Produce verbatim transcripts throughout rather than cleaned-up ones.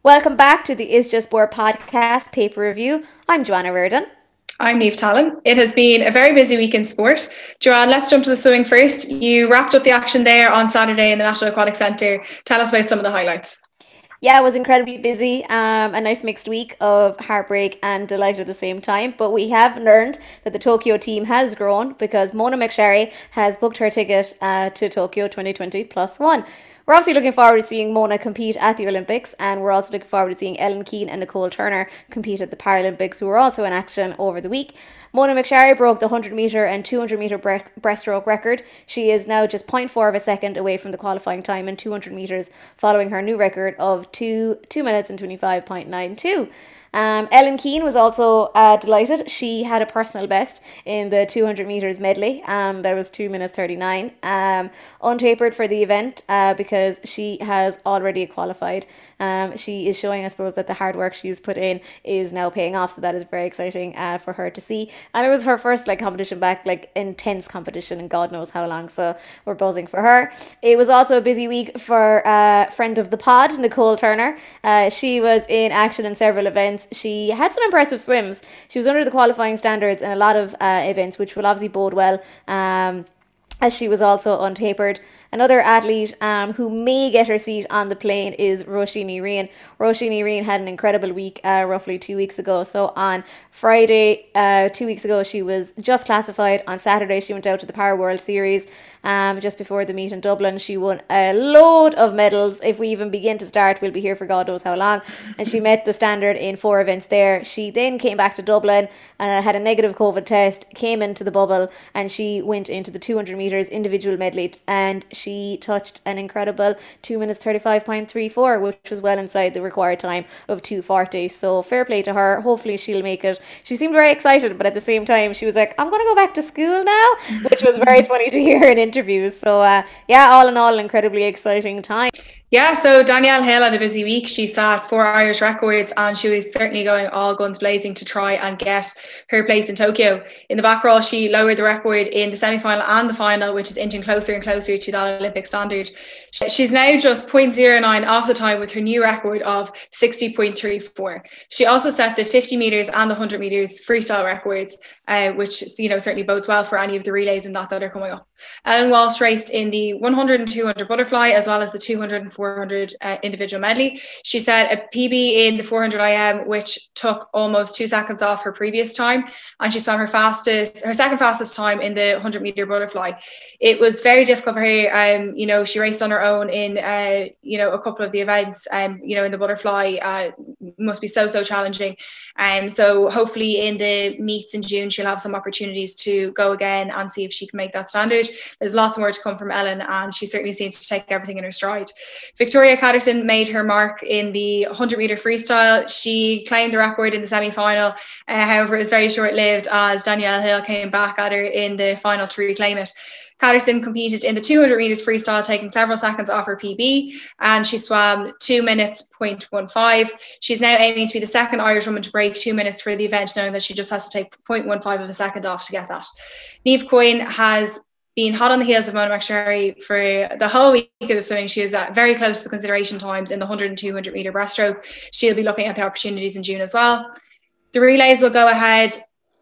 Welcome back to the Is Just Sport podcast paper review. I'm Joanna Reardon. I'm Niamh Talon. It has been a very busy week in sport. Joanne, let's jump to the swimming first. You wrapped up the action there on Saturday in the National Aquatic Centre. Tell us about some of the highlights. Yeah, it was incredibly busy. Um, a nice mixed week of heartbreak and delight at the same time. But we have learned that the Tokyo team has grown because Mona McSharry has booked her ticket uh, to Tokyo twenty twenty plus one. We're obviously looking forward to seeing Mona compete at the Olympics, and we're also looking forward to seeing Ellen Keane and Nicole Turner compete at the Paralympics, who were also in action over the week. Mona McSharry broke the one hundred metre and two hundred metre bre- breaststroke record. She is now just zero point four of a second away from the qualifying time in two hundred metres, following her new record of two, two minutes and twenty-five point nine two. Um, Ellen Keane was also uh, delighted. She had a personal best in the two hundred metres medley. Um, that was two minutes thirty-nine. Um, untapered for the event uh, because she has already qualified. Um, she is showing, I suppose, that the hard work she's put in is now paying off. So that is very exciting uh, for her to see. And it was her first like competition back, like intense competition, and God knows how long. So we're buzzing for her. It was also a busy week for uh, friend of the pod, Nicole Turner. Uh, she was in action in several events. She had some impressive swims. She was under the qualifying standards in a lot of uh, events, which will obviously bode well, um, as she was also untapered. Another athlete um, who may get her seat on the plane is Roisin Ni Riain. Roisin Ni Riain had an incredible week uh, roughly two weeks ago. So on Friday, uh, two weeks ago, she was just classified. On Saturday, she went out to the Power World Series um, just before the meet in Dublin. She won a load of medals. If we even begin to start, we'll be here for God knows how long. And she met the standard in four events there. She then came back to Dublin and uh, had a negative COVID test, came into the bubble, and she went into the two hundred metres individual medley, and she touched an incredible two minutes thirty-five point three four, which was well inside the required time of two forty. So fair play to her. Hopefully she'll make it. She seemed very excited, but at the same time she was like, I'm going to go back to school now, which was very funny to hear in interviews. So uh, yeah, all in all, an incredibly exciting time. Yeah, so Danielle Hill had a busy week. She set four Irish records, and she was certainly going all guns blazing to try and get her place in Tokyo. In the back row, she lowered the record in the semi-final and the final, which is inching closer and closer to that Olympic standard. She's now just zero point zero nine off the time with her new record of sixty point three four. She also set the fifty metres and the one hundred metres freestyle records, uh, which you know certainly bodes well for any of the relays in that that are coming up. Ellen Walsh raced in the one hundred and two hundred butterfly, as well as the two hundred and four hundred uh, individual medley. She set a P B in the four hundred I M, which took almost two seconds off her previous time, and she swam her fastest, her second fastest time in the one hundred metre butterfly. It was very difficult for her. Um, you know, she raced on her own in, uh, you know, a couple of the events, and um, you know, in the butterfly, uh, must be so so challenging. And um, so hopefully in the meets in June, she'll have some opportunities to go again and see if she can make that standard. There's lots more to come from Ellen, and she certainly seems to take everything in her stride. Victoria Catterson made her mark in the one hundred metre freestyle. She claimed the record in the semi-final. Uh, however, it was very short-lived as Danielle Hill came back at her in the final to reclaim it. Catterson competed in the two hundred metres freestyle, taking several seconds off her P B, and she swam two minutes point one five. She's now aiming to be the second Irish woman to break two minutes for the event, knowing that she just has to take zero point one five of a second off to get that. Niamh Coyne has been hot on the heels of Mona McSharry for the whole week of the swimming. She was uh, very close to the consideration times in the one hundred and two hundred metre breaststroke. She'll be looking at the opportunities in June as well. The relays will go ahead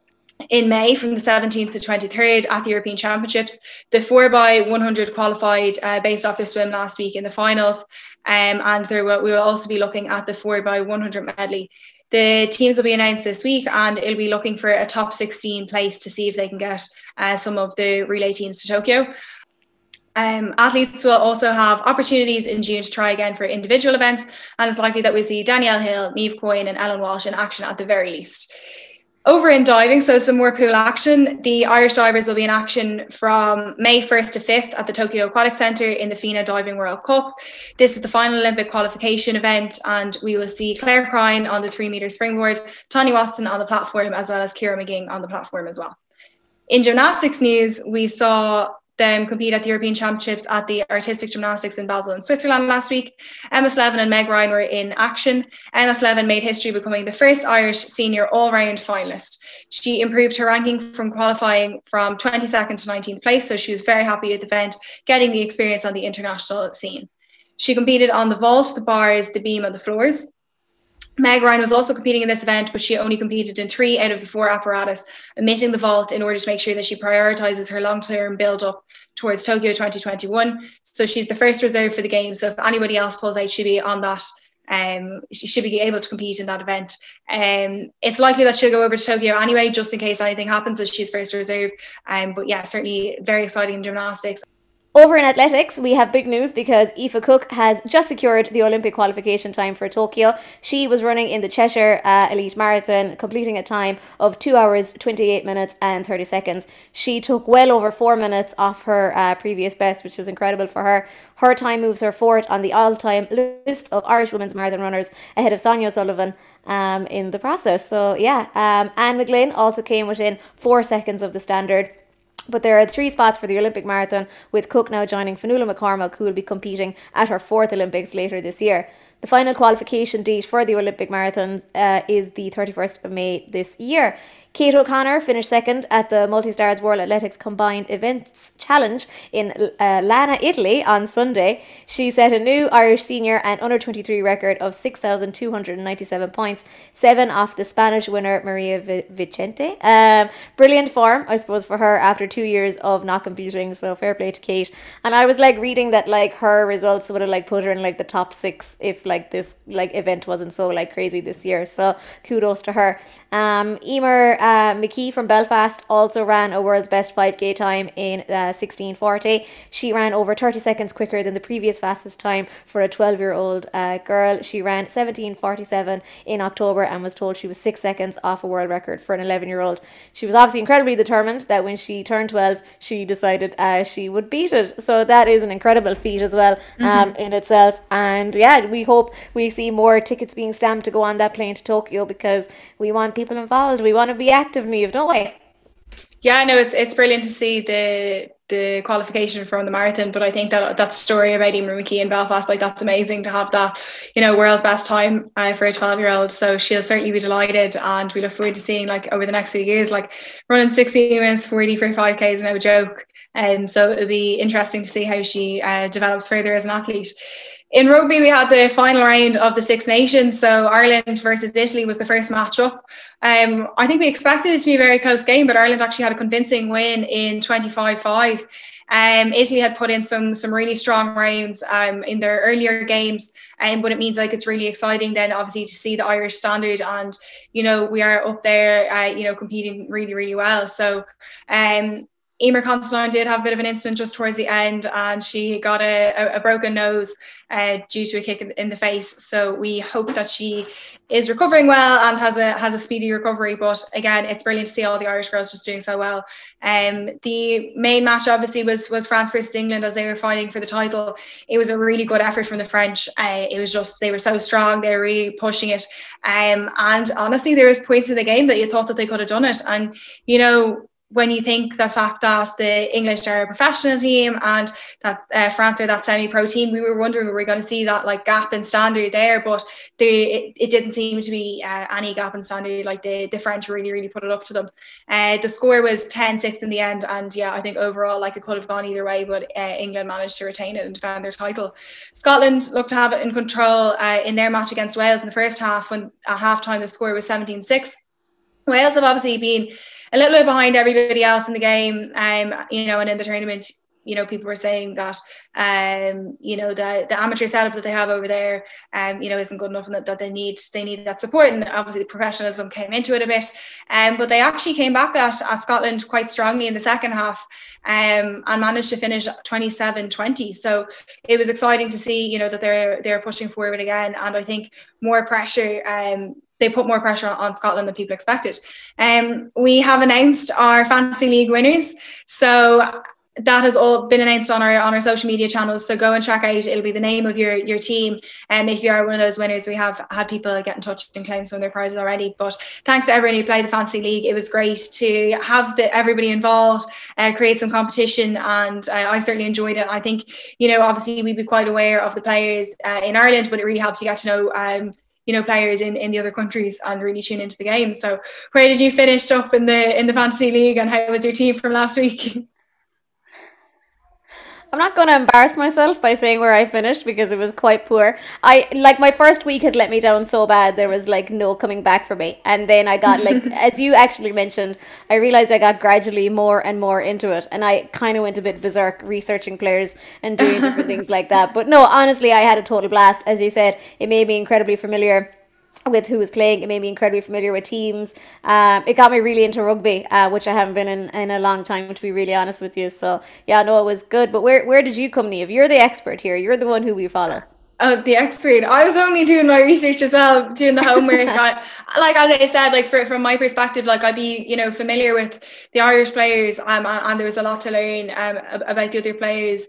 in May from the seventeenth to twenty-third at the European Championships. The four by one hundred qualified uh, based off their swim last week in the finals, um, and there will, we will also be looking at the four by one hundred medley. The teams will be announced this week, and it'll be looking for a top sixteen place to see if they can get uh, some of the relay teams to Tokyo. Um, athletes will also have opportunities in June to try again for individual events, and it's likely that we'll see Danielle Hill, Niamh Coyne and Ellen Walsh in action at the very least. Over in diving, so some more pool action. The Irish divers will be in action from May first to fifth at the Tokyo Aquatic Centre in the FINA Diving World Cup. This is the final Olympic qualification event, and we will see Claire Crine on the three metre springboard, Tanya Watson on the platform, as well as Ciara McGing on the platform as well. In gymnastics news, we saw them compete at the European Championships at the Artistic Gymnastics in Basel in Switzerland last week. Emma Slevin and Meg Ryan were in action. Emma Slevin made history becoming the first Irish senior all-round finalist. She improved her ranking from qualifying from twenty-second to nineteenth place, so she was very happy with the event, getting the experience on the international scene. She competed on the vault, the bars, the beam and the floors. Meg Ryan was also competing in this event, but she only competed in three out of the four apparatus, omitting the vault in order to make sure that she prioritises her long-term build-up towards Tokyo twenty twenty-one. So she's the first reserve for the Games. So if anybody else pulls out, she'll be on that. Um, she should be able to compete in that event. Um, it's likely that she'll go over to Tokyo anyway, just in case anything happens, as she's first reserve. Um, but yeah, certainly very exciting in gymnastics. Over in athletics, we have big news because Aoife Cooke has just secured the Olympic qualification time for Tokyo. She was running in the Cheshire uh, Elite Marathon, completing a time of two hours, twenty-eight minutes and thirty seconds. She took well over four minutes off her uh, previous best, which is incredible for her. Her time moves her forward on the all-time list of Irish women's marathon runners, ahead of Sonia O'Sullivan um, in the process. So yeah, um, Anne McGlynn also came within four seconds of the standard. But there are three spots for the Olympic marathon, with Cooke now joining Fionnuala McCormack, who will be competing at her fourth Olympics later this year. The final qualification date for the Olympic marathon uh, is the thirty-first of May this year. Kate O'Connor finished second at the Multi-Stars World Athletics Combined Events Challenge in uh, Lana, Italy on Sunday. She set a new Irish senior and under twenty-three record of six thousand two hundred ninety-seven points, seven off the Spanish winner Maria v- Vicente. Um, brilliant form, I suppose, for her after two years of not competing, so fair play to Kate. And I was like reading that like her results would have like put her in like the top six if like this like event wasn't so like crazy this year, so kudos to her. Um, Emer Uh, McKee from Belfast also ran a world's best five K time in uh, sixteen forty. She ran over thirty seconds quicker than the previous fastest time for a twelve-year-old uh, girl. She ran seventeen forty-seven in October and was told she was six seconds off a world record for an eleven-year-old. She was obviously incredibly determined that when she turned twelve, she decided uh, she would beat it. So that is an incredible feat as well um, mm-hmm. in itself. And yeah, we hope we see more tickets being stamped to go on that plane to Tokyo, because we want people involved. We want to be active, Niamh, don't we? Yeah, no, it's it's brilliant to see the the qualification from the marathon, but I think that that story about Emer McKee in Belfast, like that's amazing to have that, you know, world's best time uh, for a twelve-year-old. So she'll certainly be delighted, and we look forward to seeing like over the next few years, like running sixteen minutes forty for five K is no joke. And um, so it'll be interesting to see how she uh, develops further as an athlete. In rugby, we had the final round of the Six Nations. So Ireland versus Italy was the first match up. Um, I think we expected it to be a very close game, but Ireland actually had a convincing win in twenty-five five. Um, Italy had put in some some really strong rounds um, in their earlier games, um, but it means like it's really exciting then obviously to see the Irish standard, and you know we are up there, uh, you know competing really really well. So. Um, Emer Constantine did have a bit of an incident just towards the end, and she got a, a, a broken nose uh, due to a kick in, in the face. So we hope that she is recovering well and has a has a speedy recovery. But again, it's brilliant to see all the Irish girls just doing so well. Um, the main match obviously was was France versus England as they were fighting for the title. It was a really good effort from the French. Uh, it was just they were so strong. They were really pushing it. Um, and honestly, there was points in the game that you thought that they could have done it. And you know. When you think the fact that the English are a professional team and that uh, France are that semi-pro team, we were wondering were we going to see that like gap in standard there, but they, it, it didn't seem to be uh, any gap in standard. Like the, the French really, really put it up to them. Uh, the score was ten six in the end, and yeah, I think overall like it could have gone either way, but uh, England managed to retain it and defend their title. Scotland looked to have it in control uh, in their match against Wales in the first half, when at halftime the score was seventeen six. Wales have obviously been a little bit behind everybody else in the game, um, you know, and in the tournament, you know, people were saying that, um, you know, the the amateur setup that they have over there, um, you know, isn't good enough, and that, that they need they need that support. And obviously, the professionalism came into it a bit, um, but they actually came back at, at Scotland quite strongly in the second half, um, and managed to finish twenty-seven twenty. So it was exciting to see, you know, that they're they're pushing forward again, and I think more pressure. Um, They put more pressure on Scotland than people expected. Um, we have announced our Fantasy League winners. So that has all been announced on our on our social media channels. So go and check out. It'll be the name of your your team. And if you are one of those winners, we have had people get in touch and claim some of their prizes already. But thanks to everyone who played the Fantasy League. It was great to have the everybody involved, uh, create some competition, and uh, I certainly enjoyed it. I think, you know, obviously we'd be quite aware of the players uh, in Ireland, but it really helps you get to know um, you know, players in, in the other countries and really tune into the game. So where did you finish up in the in the Fantasy League, and how was your team from last week? I'm not going to embarrass myself by saying where I finished because it was quite poor. I like my first week had let me down so bad there was like no coming back for me. And then I got like as you actually mentioned, I realized I got gradually more and more into it and I kind of went a bit berserk researching players and doing different things like that. But no, honestly, I had a total blast. As you said, it made me incredibly familiar with who was playing. It made me incredibly familiar with teams. Um, it got me really into rugby, uh, which I haven't been in, in a long time, to be really honest with you. So yeah, no, it was good. But where where did you come, Niamh? You're the expert here. You're the one who we follow. Oh, the expert. I was only doing my research as well, doing the homework. I, like as I said, like for, from my perspective, like I'd be, you know, familiar with the Irish players, um, and, and there was a lot to learn um about the other players.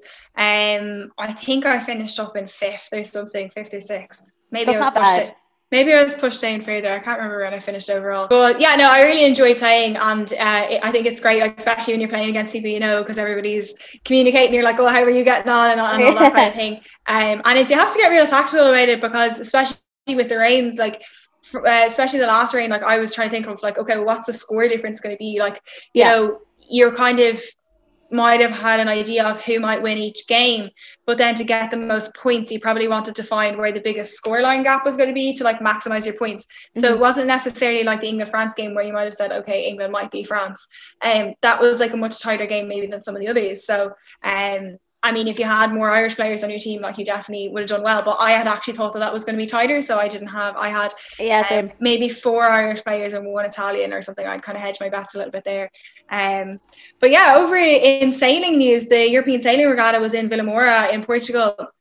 Um, I think I finished up in fifth or something, fifth or sixth. Maybe That's I was not pushed bad. it. Maybe I was pushed down further. I can't remember when I finished overall. But yeah, no, I really enjoy playing, and uh, it, I think it's great, like, especially when you're playing against people you know, because everybody's communicating. You're like, oh, how are you getting on, and, and all that kind of thing. Um, and it's you have to get real tactical about it because, especially with the rains, like for, uh, especially the last rain, like I was trying to think of like, okay, well, what's the score difference going to be? Like, you Yeah. know, you're kind of might have had an idea of who might win each game, but then to get the most points you probably wanted to find where the biggest scoreline gap was going to be to like maximize your points. So mm-hmm. It wasn't necessarily like the England-France game where you might have said, okay, England might be France. Um, that was like a much tighter game maybe than some of the others. So um, I mean, if you had more Irish players on your team, like you definitely would have done well. But I had actually thought that that was going to be tighter, so I didn't have. I had yeah, same. Um, maybe four Irish players and one Italian or something. I'd kind of hedge my bets a little bit there. Um, but yeah, over in sailing news, the European Sailing Regatta was in Vilamora in Portugal. Uh,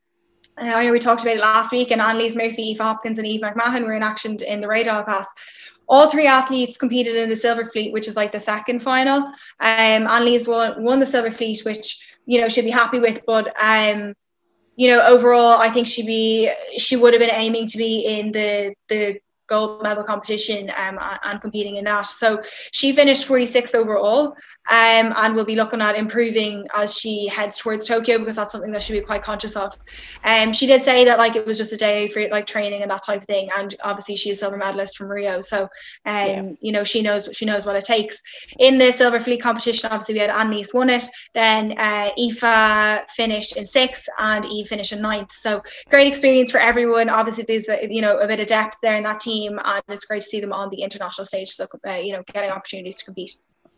I know we talked about it last week, and Annalise Murphy, Aoife Hopkins, and Eve McMahon were in action in the Radar Pass. All three athletes competed in the Silver Fleet, which is like the second final. Um, Annalise won, won the Silver Fleet, which, you know, she'd be happy with. But, um, you know, overall, I think she'd be, she would have been aiming to be in the, the gold medal competition um, and competing in that. So she finished forty-sixth overall. Um, and we'll be looking at improving as she heads towards Tokyo, because that's something that she'll be quite conscious of. Um, she did say that like it was just a day for like training and that type of thing, and obviously she's a silver medalist from Rio, so um, yeah. you know she knows she knows what it takes. In the Silver Fleet competition, obviously we had Annalise won it, then uh, Aoife finished in sixth, and Eve finished in ninth. So great experience for everyone. Obviously there's a, you know a bit of depth there in that team, and it's great to see them on the international stage. So uh, you know getting opportunities to compete.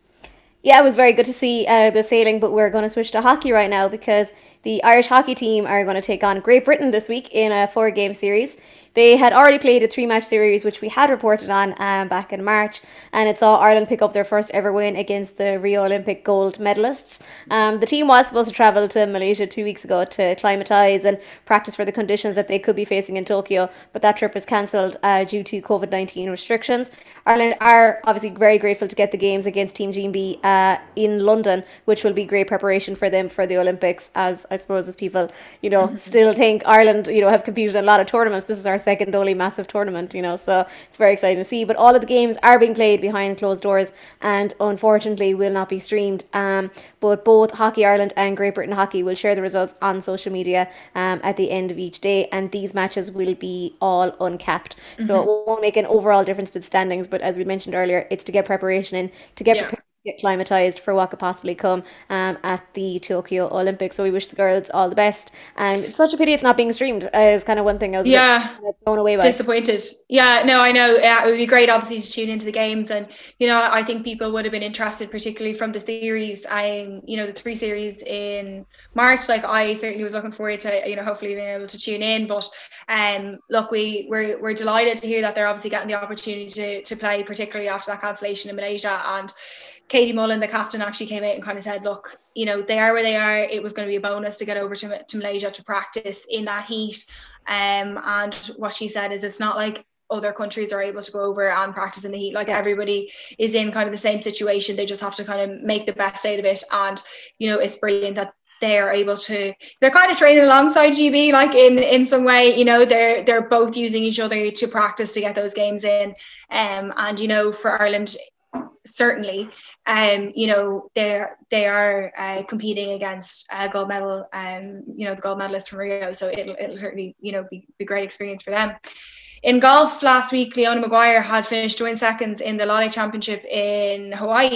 Yeah, it was very good to see uh, the sailing, but we're going to switch to hockey right now because the Irish hockey team are going to take on Great Britain this week in a four-game series. They had already played a three-match series, which we had reported on um, back in March, and it saw Ireland pick up their first ever win against the Rio Olympic gold medalists. Um, the team was supposed to travel to Malaysia two weeks ago to acclimatise and practice for the conditions that they could be facing in Tokyo, but that trip was cancelled uh, due to COVID nineteen restrictions. Ireland are obviously very grateful to get the games against Team G M B uh, in London, which will be great preparation for them for the Olympics, as I suppose as people, you know, mm-hmm. still think Ireland, you know, have competed in a lot of tournaments. This is our second only massive tournament, you know, so it's very exciting to see. But all of the games are being played behind closed doors and unfortunately will not be streamed. Um, but both Hockey Ireland and Great Britain Hockey will share the results on social media um, at the end of each day, and these matches will be all uncapped. Mm-hmm. So it won't make an overall difference to the standings, but as we mentioned earlier, it's to get preparation in, to get yeah. prepared, get climatised for what could possibly come um, at the Tokyo Olympics. So we wish the girls all the best, and it's such a pity it's not being streamed. Uh, is kind of one thing I was yeah kind of blown away by. Disappointed. Yeah, no, I know. Yeah, it would be great, obviously, to tune into the games, and you know, I think people would have been interested, particularly from the series. I, you know, the three series in March. Like, I certainly was looking forward to, you know, hopefully being able to tune in. But um, look, we we're we're delighted to hear that they're obviously getting the opportunity to to play, particularly after that cancellation in Malaysia. And Katie Mullen, the captain, actually came out and kind of said, look, you know, they are where they are. It was going to be a bonus to get over to, to Malaysia to practice in that heat. Um, and what she said is it's not like other countries are able to go over and practice in the heat. Like, everybody is in kind of the same situation. They just have to kind of make the best out of it. And, you know, it's brilliant that they are able to, they're kind of training alongside G B, like in, in some way, you know, they're, they're both using each other to practice to get those games in. Um, and, you know, for Ireland, certainly, um, you know, they're they are uh, competing against a gold medal, um, you know, the gold medalists from Rio. So it'll it'll certainly, you know, be, be a great experience for them. In golf last week, Leona Maguire had finished joint seconds in the Lottie Championship in Hawaii.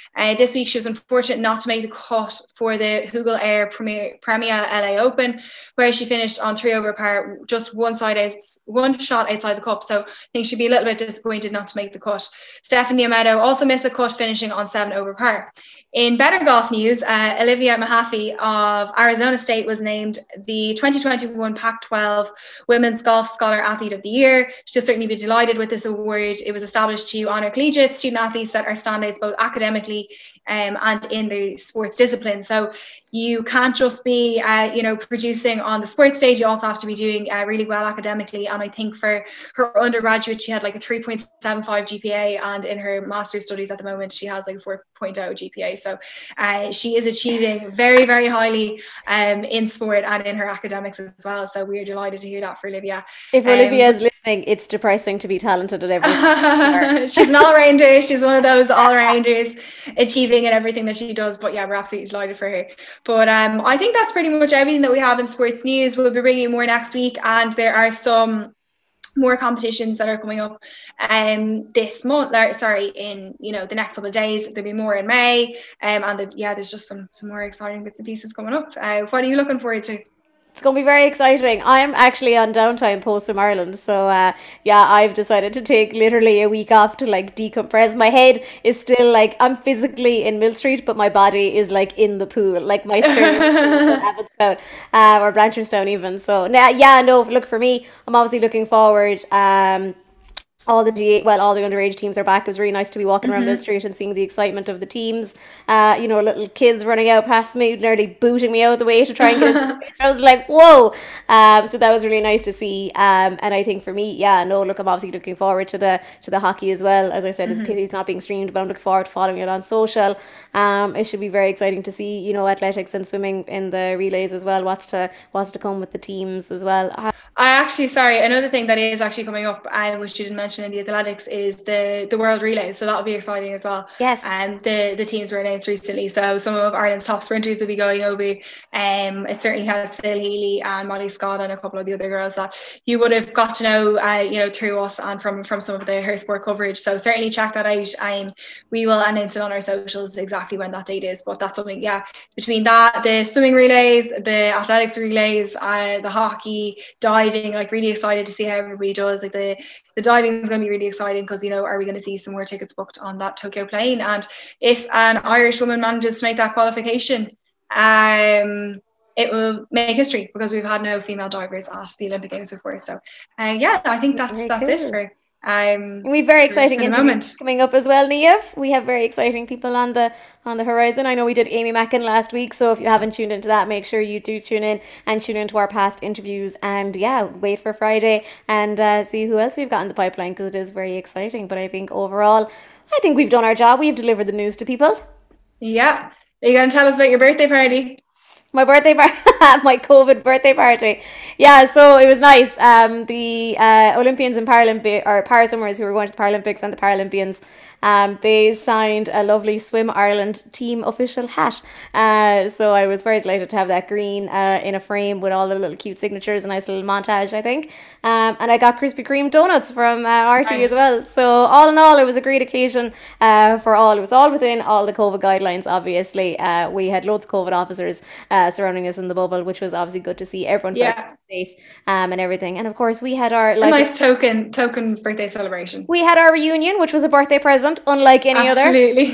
Uh, this week, she was unfortunate not to make the cut for the Hoogle Air Premier, Premier L A Open, where she finished on three over par, just one side out, one shot outside the cup. So I think she'd be a little bit disappointed not to make the cut. Stephanie Meadow also missed the cut, finishing on seven over par. In better golf news, uh, Olivia Mehaffey of Arizona State was named the twenty twenty-one Pac twelve Women's Golf Scholar Athlete of the Year. She'll certainly be delighted with this award. It was established to honour collegiate student athletes that are standouts both academically um, and in the sports discipline. So you can't just be, uh, you know, producing on the sports stage. You also have to be doing uh, really well academically. And I think for her undergraduate, she had like a three point seven five G P A, and in her master's studies at the moment, she has like a four point oh G P A. So uh, she is achieving very, very highly um, in sport and in her academics as well. So we are delighted to hear that for Olivia. If Um, Olivia is listening, it's depressing to be talented at everything. She's an all-rounder. She's one of those all-rounders achieving in everything that she does. But yeah, we're absolutely delighted for her. But um, I think that's pretty much everything that we have in sports news. We'll be bringing you more next week, and there are some more competitions that are coming up um this month or, sorry in you know the next couple of days. There'll be more in May, um and the, yeah there's just some some more exciting bits and pieces coming up. Uh, what are you looking forward to? It's going to be very exciting. I'm actually on downtime post from Ireland. So, uh, yeah, I've decided to take literally a week off to like decompress. My head is still like, I'm physically in Mill Street, but my body is like in the pool. Like my spirit is Abbottstown, uh, or Blanchardstown even. So, nah, yeah, no, look, for me, I'm obviously looking forward. Um, all the G well, all the underage teams are back. It was really nice to be walking around Mm-hmm. Mill Street and seeing the excitement of the teams. Uh, you know, little kids running out past me, nearly booting me out of the way to try and get into the pitch. I was like, whoa! Um, so that was really nice to see. Um, and I think for me, yeah, no, look, I'm obviously looking forward to the to the hockey as well. As I said, it's a pity it's not being streamed, but I'm looking forward to following it on social. Um, it should be very exciting to see, you know, athletics and swimming in the relays as well. What's to what's to come with the teams as well. Uh, I actually, sorry, another thing that is actually coming up, uh, which you didn't mention in the athletics, is the the World Relays. So that'll be exciting as well. Yes. And um, the the teams were announced recently. So some of Ireland's top sprinters will be going over. Um, it certainly has Phil Healy and Molly Scott and a couple of the other girls that you would have got to know, uh, you know, through us and from from some of the her sport coverage. So certainly check that out. Um, we will announce it on our socials exactly when that date is. But that's something, yeah, between that, the swimming relays, the athletics relays, uh, the hockey, diving. Like really excited to see how everybody does. Like the the diving is going to be really exciting because, you know, are we going to see some more tickets booked on that Tokyo plane? And if an Irish woman manages to make that qualification, um it will make history because we've had no female divers at the Olympic Games before. So uh, yeah, I think that's Very that's cool. it for um We have very for- exciting for the interviews moment. coming up as well, Niamh. We have very exciting people on the on the horizon. I know we did Amy Mackin last week, so if you haven't tuned into that, make sure you do tune in and tune into our past interviews. And yeah, wait for Friday and uh, see who else we've got in the pipeline because it is very exciting. But I think overall, I think we've done our job. We've delivered the news to people. Yeah. Are you going to tell us about your birthday party? My birthday party, my COVID birthday party. Yeah, so it was nice. Um, the uh, Olympians and Paralympic or Paraswimmers who were going to the Paralympics and the Paralympians, um, they signed a lovely Swim Ireland team official hat. Uh, so I was very delighted to have that green uh, in a frame with all the little cute signatures, a nice little montage, I think. Um, and I got Krispy Kreme donuts from uh, R T Nice. as well. So all in all, it was a great occasion uh, for all. It was all within all the COVID guidelines, obviously. Uh, we had loads of COVID officers uh, surrounding us in the bubble, which was obviously good to see. Everyone felt Yeah. safe um, and everything. And of course, we had our A like nice token token birthday celebration. we had our reunion, which was a birthday present, unlike any other. Absolutely.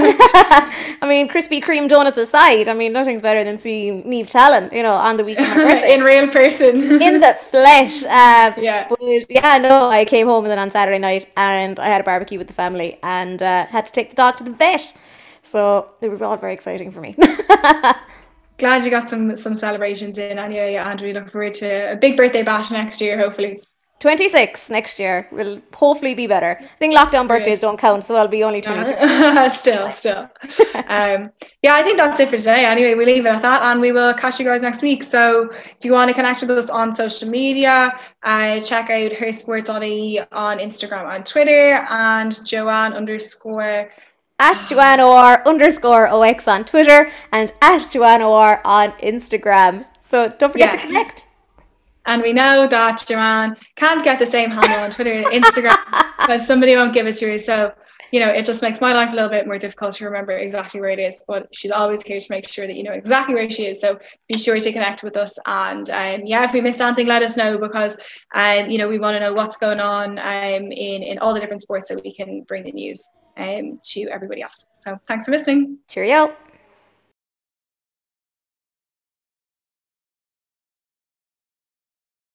I mean, Krispy Kreme donuts aside, I mean, nothing's better than seeing Niamh Talon, you know, on the week of my birthday. In real person. In the flesh. Um, Yeah. But yeah, no, I came home then on Saturday night and I had a barbecue with the family and uh, had to take the dog to the vet. So it was all very exciting for me. Glad you got some some celebrations in anyway, and we look forward to a big birthday bash next year, hopefully. twenty-six next year will hopefully be better. I think lockdown birthdays don't count, so I'll be only twenty-two. still, still. Um, yeah, I think that's it for today. Anyway, we leave it at that, and we will catch you guys next week. So if you want to connect with us on social media, uh, check out her sport dot I E on Instagram and Twitter, and Joanne underscore At Joanne O R underscore O X on Twitter and at Joanne O R on Instagram. So don't forget Yes. to connect. And we know that Joanne can't get the same handle on Twitter and Instagram because somebody won't give it to her. So you know, it just makes my life a little bit more difficult to remember exactly where it is, but she's always here to make sure that you know exactly where she is. So be sure to connect with us, and um, yeah, if we missed anything, let us know, because um, you know, we want to know what's going on um, in, in all the different sports, so we can bring the news um, to everybody else. So thanks for listening. Cheerio.